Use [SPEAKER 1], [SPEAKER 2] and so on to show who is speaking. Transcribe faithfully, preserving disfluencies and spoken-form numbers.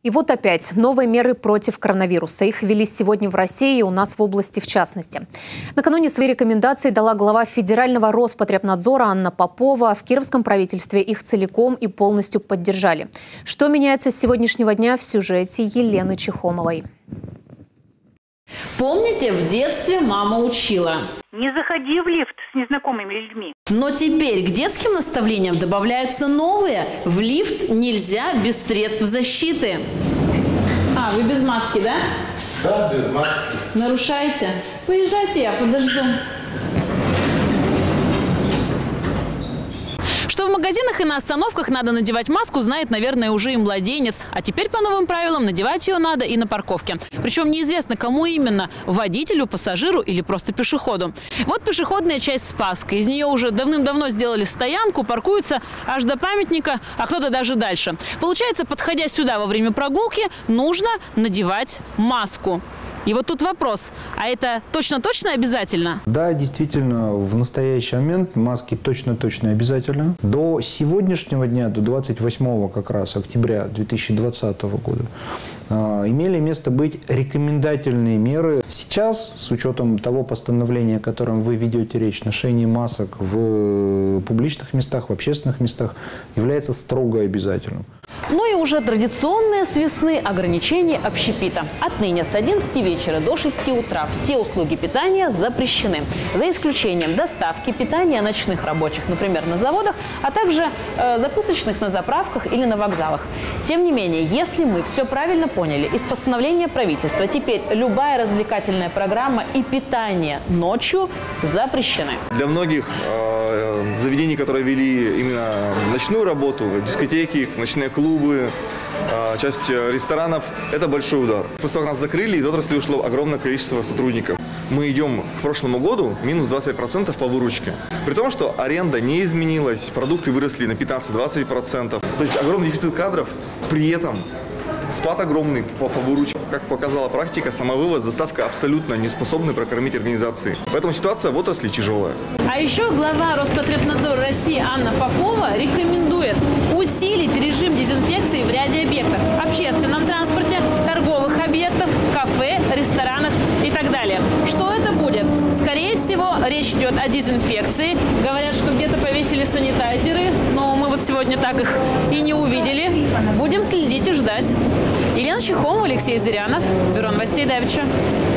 [SPEAKER 1] И вот опять новые меры против коронавируса. Их ввели сегодня в России и у нас в области в частности. Накануне свои рекомендации дала глава Федерального Роспотребнадзора Анна Попова. В кировском правительстве их целиком и полностью поддержали. Что меняется с сегодняшнего дня, в сюжете Елены Чехомовой.
[SPEAKER 2] Помните, в детстве мама учила:
[SPEAKER 3] не заходи в лифт с незнакомыми людьми.
[SPEAKER 2] Но теперь к детским наставлениям добавляются новые. В лифт нельзя без средств защиты. А, вы без маски, да?
[SPEAKER 4] Да, без маски.
[SPEAKER 2] Нарушаете? Поезжайте, я подожду. Что в магазинах и на остановках надо надевать маску, знает, наверное, уже и младенец. А теперь по новым правилам надевать ее надо и на парковке. Причем неизвестно, кому именно – водителю, пассажиру или просто пешеходу. Вот пешеходная часть Спасской. Из нее уже давным-давно сделали стоянку, паркуются аж до памятника, а кто-то даже дальше. Получается, подходя сюда во время прогулки, нужно надевать маску. И вот тут вопрос, а это точно-точно обязательно?
[SPEAKER 5] Да, действительно, в настоящий момент маски точно-точно обязательно. До сегодняшнего дня, до двадцать восьмого как раз октября две тысячи двадцатого года, имели место быть рекомендательные меры. Сейчас, с учетом того постановления, о котором вы ведете речь, ношение масок в публичных местах, в общественных местах, является строго обязательным.
[SPEAKER 2] Ну и уже традиционные с весны ограничения общепита. Отныне с одиннадцати вечера до шести утра все услуги питания запрещены. За исключением доставки, питания ночных рабочих, например, на заводах, а также э, закусочных на заправках или на вокзалах. Тем не менее, если мы все правильно поняли, из постановления правительства теперь любая развлекательная программа и питание ночью запрещены.
[SPEAKER 6] Для многих э, заведений, которые вели именно ночную работу, дискотеки, ночные клубы, э, часть ресторанов, это большой удар. После того, как нас закрыли, из отрасли ушло огромное количество сотрудников. Мы идем к прошлому году минус двадцать пять процентов по выручке. При том, что аренда не изменилась, продукты выросли на пятнадцать-двадцать процентов. То есть огромный дефицит кадров, при этом спад огромный по, по выручке. Как показала практика, самовывоз, доставка абсолютно не способны прокормить организации. Поэтому ситуация в отрасли тяжелая.
[SPEAKER 2] А еще глава Роспотребнадзора России Анна Попова рекомендует усилить режим дезинфекции в ряде объектов. Общественном транспорте, торговых объектах, кафе, ресторанах и так далее. Что это будет? Скорее всего, речь идет о дезинфекции. Говорят, что где-то повесили санитайзеры, но мы вот сегодня так их и не увидели. Будем следить и ждать. Елена Чехомова, Алексей Зырянов, Бюро новостей Давича.